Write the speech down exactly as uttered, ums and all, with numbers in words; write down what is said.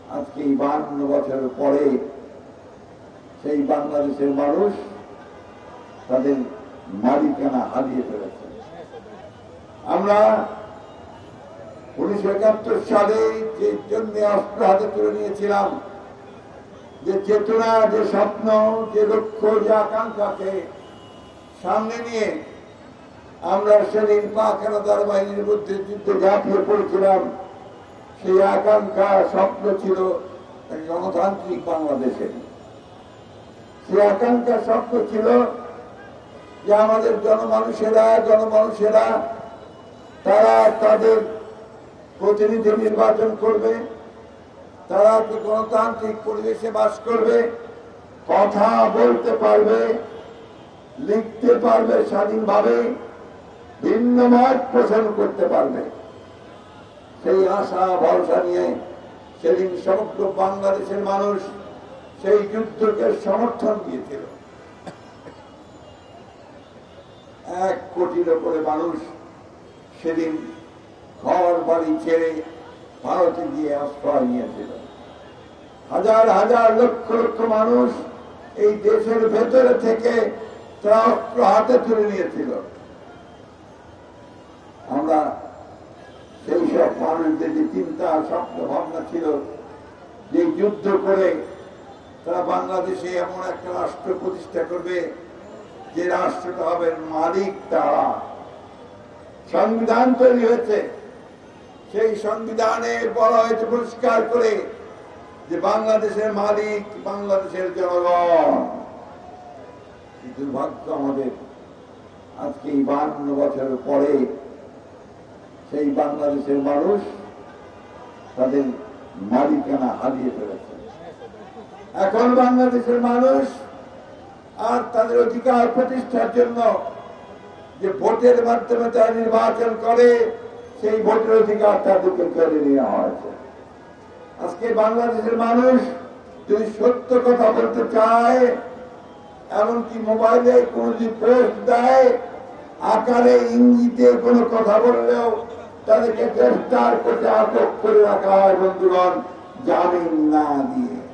আজকে এই বাহান্ন বছর পরে সেই বাংলাদেশের মানুষ তাদের মালিকানা হারিয়ে ফেলেছে। আমরা উনিশশো একাত্তর সালে যে জন্য অস্ত্র হাতে তুলে নিয়েছিলাম, যে চেতনা, যে স্বপ্ন, যে লক্ষ্য, যে আকাঙ্ক্ষাকে সামনে নিয়ে আমরা সেদিন পাক হানাদার বাহিনীর বিরুদ্ধে যুদ্ধে ঝাঁপিয়ে পড়েছিলাম, সেই আকাঙ্ক্ষা স্বপ্ন ছিল গণতান্ত্রিক বাংলাদেশের। সেই আকাঙ্ক্ষা স্বপ্ন ছিল যে আমাদের জনমানুষেরা জনমানুষেরা তারা তাদের প্রতিনিধি নির্বাচন করবে, তারা গণতান্ত্রিক পরিবেশে বাস করবে, কথা বলতে পারবে, লিখতে পারবে স্বাধীনভাবে, ভিন্ন মত পোষণ করতে পারবে। সেই আশা ভরসা নিয়ে সেদিন সমগ্র বাংলাদেশের মানুষ সেই যুদ্ধকে সমর্থন দিয়েছিল। এক কোটির উপরে মানুষ সেদিন ঘর বাড়ি ছেড়ে ভারতে গিয়ে আশ্রয় নিয়েছিল। হাজার হাজার লক্ষ লক্ষ মানুষ এই দেশের ভেতরে থেকে তারা অস্ত্র হাতে তুলে নিয়েছিল। আমরা সেই সব মানুষদের যে চিন্তা স্বপ্ন ভাবনা ছিল যে যুদ্ধ করে তারা বাংলাদেশে এমন একটা রাষ্ট্র প্রতিষ্ঠা করবে যে রাষ্ট্রটা হবে মালিক তারা। সংবিধান তৈরি হয়েছে, সেই সংবিধানে বলা হয়েছে পরিষ্কার করে যে বাংলাদেশের মালিক বাংলাদেশের জনগণ। দুর্ভাগ্য আমাদের আজকে এই বাহান্ন বছর পরে সেই বাংলাদেশের মানুষ তাদের মালিকানা হারিয়ে ফেলেছে। এখন বাংলাদেশের মানুষ আর তাদের অধিকার প্রতিষ্ঠার জন্য যে ভোটের মাধ্যমে তারা নির্বাচন করে, সেই ভোটের অধিকার তাদেরকে কেড়ে নেওয়া হয়েছে। আজকে বাংলাদেশের মানুষ যদি সত্য কথা বলতে চায়, এমনকি মোবাইলে কোন যদি পোস্ট দেয়, আকারে ইঙ্গিতে কোনো কথা বললেও তাদেরকে গ্রেফতার করতে আটক করে রাখা হয় বন্ধুগণ, জামিন না দিয়ে।